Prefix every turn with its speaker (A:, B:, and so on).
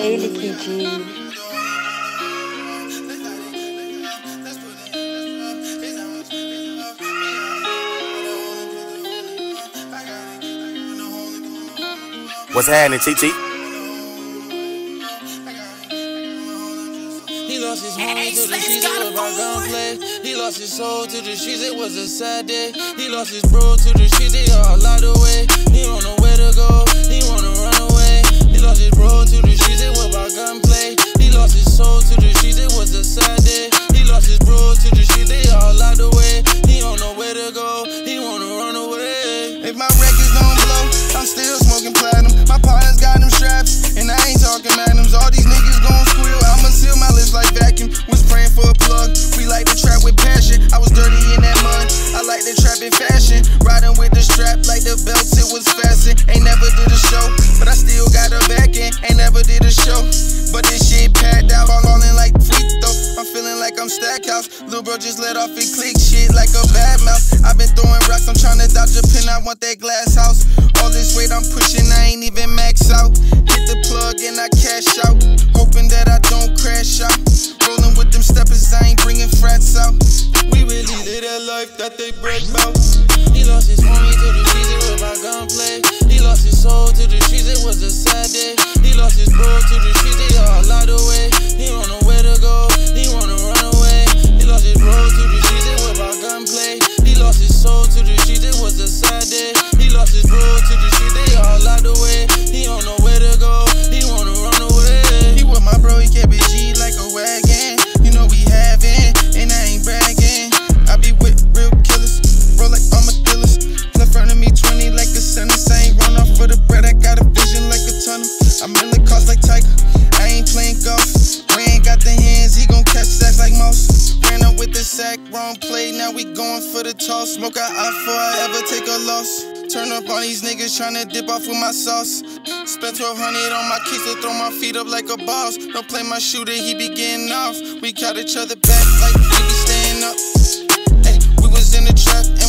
A: ele pediu.
B: What's happening, TT?
C: He lost his money to the streets, it was about gunplay. He lost his soul to the streets, it was a sad day. He lost his bro to the streets, they all out the way. He don't know where to go, he wanna run away. He lost his bro to the streets, it was about gunplay. He lost his soul to the streets, it was a sad day. He lost his bro to the streets, they all out the way. He don't know where to go, he wanna run away.
D: If my records don't blow, I'm still smoking platinum. My partners got them straps, and I ain't talking magnums. All these niggas gon' squeal, I'ma seal my lips like vacuum. Was praying for a plug, we like to trap with passion. I was dirty in that mud, I like to trap in fashion. Riding with the strap like the belts, it was fastened. Ain't never did a show, but I still got a back end. Ain't never did a show, but this shit packed out, all in like free throw. I'm feeling like I'm Stackhouse. Lil' bro just let off and click shit like a bad mouth. I've been throwing rocks, I'm trying to dodge a pin, I want that glass house. All this weight I'm pushing, I ain't even max out. Hit the plug and I cash out, hoping that I don't crash out. Rolling with them steppers, I ain't bringing frats out. We really live that life that they brag about.
C: He lost his homie to the streets, it was about gunplay. He lost his soul to the streets, it was a sad day. He lost his bro to the streets, they all out the way. He don't know where to go, he wanna run away. He lost his bro to the streets, it was about gunplay. He lost his soul to the streets, it was a sad day. He lost his bro to the streets, they all out the way. He don't know where to go, he wanna run away.
D: He with my bro, he kept it G like a wagon. You know we having, and I ain't bragging. I be with real killers, roll like armadillos. In front of me 20 like a sentence. I ain't run off for the bread, I got a vision like a tunnel. I'm in the cost like Tiger, I ain't playing golf. We ain't got the hands, he gon' catch sacks like Moss. Ran up with the sack, wrong play, now we going for the toss. Smoke out before I ever take a loss. Turn up on these niggas tryna dip off with my sauce. Spent 1200 on my keys to throw my feet up like a boss. Don't play my shooter, he be getting off. We caught each other back like we be staying up. Ay, we was in the trap.